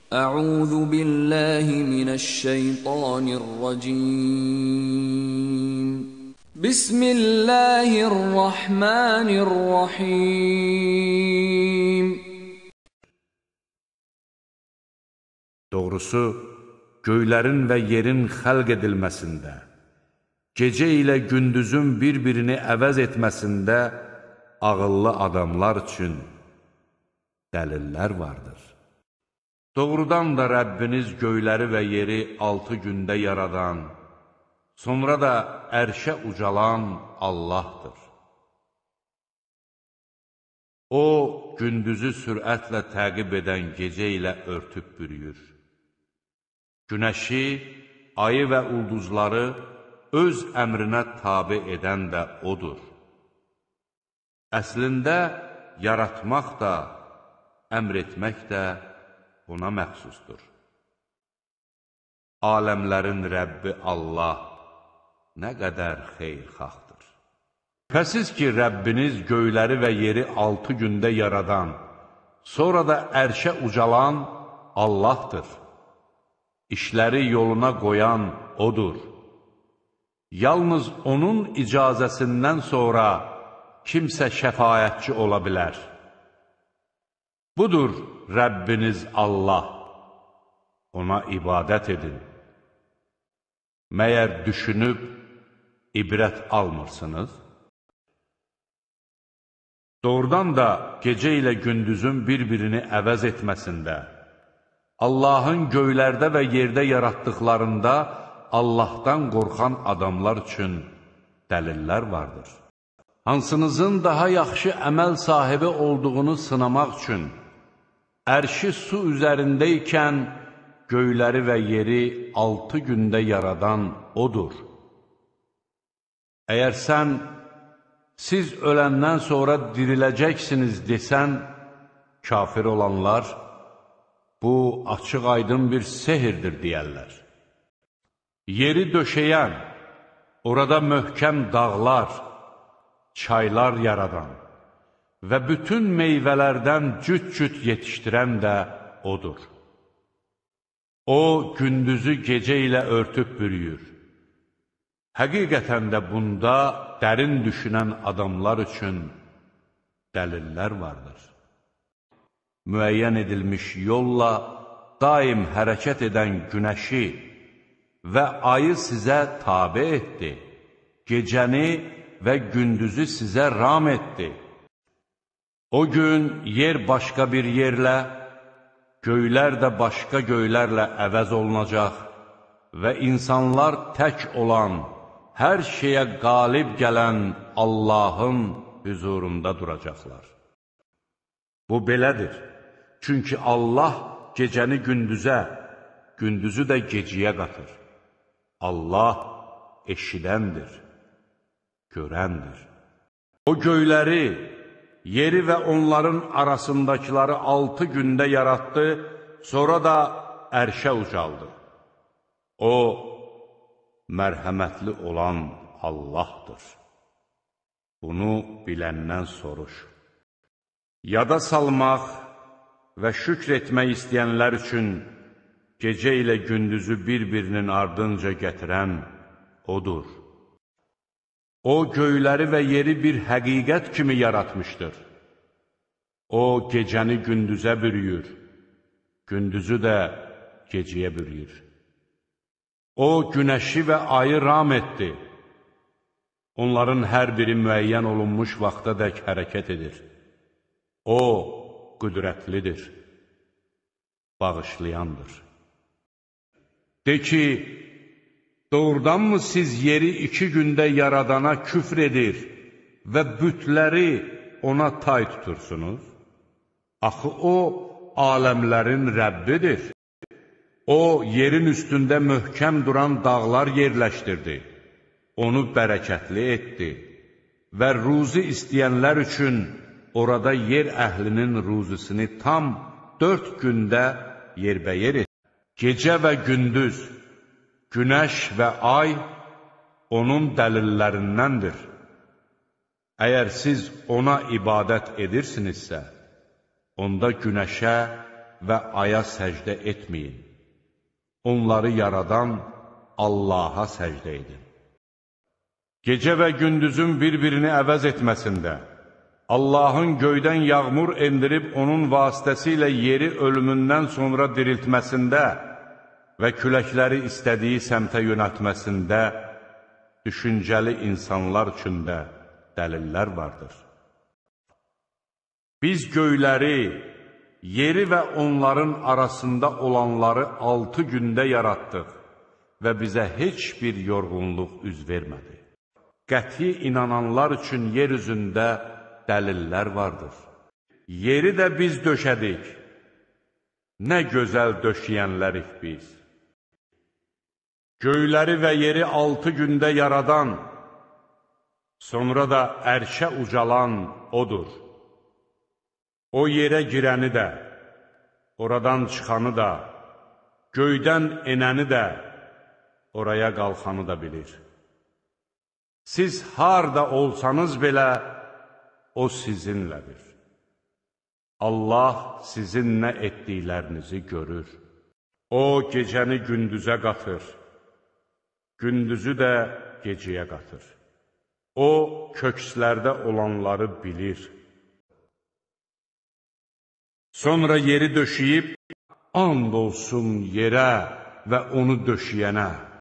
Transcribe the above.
أعوذ بالله من الشيطان الرجيم بسم الله الرحمن الرحيم Doğrusu, göylərin və yerin xəlq edilməsində, gecə ilə gündüzün bir-birini əvəz etməsində ağıllı adamlar üçün dəlillər vardır. Doğrudan da Rəbbiniz göyləri və yeri 6 gündə yaradan, sonra da ərşə ucalan Allahdır. O, gündüzü sürətlə təqib edən gecə ilə örtüb bürüyür. Günəşi, ayı və ulduzları öz əmrinə tabe edən də odur. Əslində, yaratmaq da, əmr etmək də ona məxsusdur. Aləmlərin Rəbbi Allah nə qədər xeyirxahdır. Şübhəsiz ki, Rəbbiniz göyləri və yeri 6 gündə yaradan, sonra da ərşə ucalan Allahdır. İşləri yoluna qoyan odur. Yalnız onun icazəsindən sonra kimsə şəfaətçi ola bilər. Budur Rəbbiniz Allah, ona ibadət edin. Məyər düşünüb ibrət almırsınız? Doğrudan da gecə ilə gündüzün bir-birini əvəz etməsində, Allahın göylərdə və yerdə yaratdıqlarında Allahdan qorxan adamlar üçün dəlillər vardır. Hansınızın daha yaxşı əməl sahibi olduğunu sınamaq üçün, ərşi su üzərindəykən göyləri və yeri 6 gündə yaradan odur. Əgər sən, siz öləndən sonra diriləcəksiniz desən, kafir olanlar, bu açıq aydın bir sehirdir deyərlər. Yeri döşəyən, orada möhkəm dağlar, çaylar yaradan və bütün meyvələrdən cüt-cüt yetişdirən də odur. O, gündüzü gecə ilə örtüb bürüyür. Həqiqətən də bunda dərin düşünən adamlar üçün dəlillər vardır. Müəyyən edilmiş yolla daim hərəkət edən günəşi və ayı sizə tabe etdi, gecəni və gündüzü sizə ram etdi. O gün yer başqa bir yerlə, göylər də başqa göylərlə əvəz olunacaq və insanlar tək olan, hər şeyə qalib gələn Allahın hüzurunda duracaqlar. Bu belədir, çünki Allah gecəni gündüzə, gündüzü də geciyə qatır. Allah eşidəndir, görəndir. O göyləri, yeri və onların arasındakiləri 6 gündə yaratdı, sonra da ərşə ucaldı. O, mərhəmətli olan Allahdır. Bunu biləndən soruş. Yada salmaq və şükr etmək istəyənlər üçün gecə ilə gündüzü bir-birinin ardınca gətirən odur. O, göyləri və yeri bir həqiqət kimi yaratmışdır. O, gecəni gündüzə bürüyür, gündüzü də gecəyə bürüyür. O, günəşi və ayı ram etdi. Onların hər biri müəyyən olunmuş vaxta dək hərəkət edir. O, qüdrətlidir, bağışlayandır. De ki, doğrudanmı siz yeri 2 gündə yaradana küfr edir və bütləri ona tay tutursunuz? Axı o, aləmlərin Rəbbidir. O, yerin üstündə möhkəm duran dağlar yerləşdirdi, onu bərəkətli etdi və ruzi istəyənlər üçün orada yer əhlinin ruzisini tam 4 gündə yerbəyer etdi. Gecə və gündüz, günəş və ay onun dəlillərindəndir. Əgər siz ona ibadət edirsinizsə, onda günəşə, və aya səcdə etməyin. Onları yaradan Allaha səcdə edin. Gecə və gündüzün bir-birini əvəz etməsində, Allahın göydən yağmur endirib onun vasitəsilə yeri ölümündən sonra diriltməsində və küləkləri istədiyi səmtə yönəltməsində düşüncəli insanlar üçün də dəlillər vardır. Biz göyləri, yeri və onların arasında olanları 6 gündə yaratdıq və bizə heç bir yorğunluq üz vermədi. Qəti inananlar üçün yer üzündə dəlillər vardır. Yeri də biz döşədik. Nə gözəl döşəyənlərik biz. Göyləri və yeri 6 gündə yaradan, sonra da ərşə ucalan odur. O yerə girəni də, oradan çıxanı da, göydən enəni də, oraya qalxanı da bilir. Siz harda olsanız belə, o sizinlədir. Allah sizin nə etdiklərinizi görür. O gecəni gündüzə qatır, gündüzü də gecəyə qatır. O kökslərdə olanları bilir. Sonra yeri döşəyib, and olsun yerə və onu döşəyənə.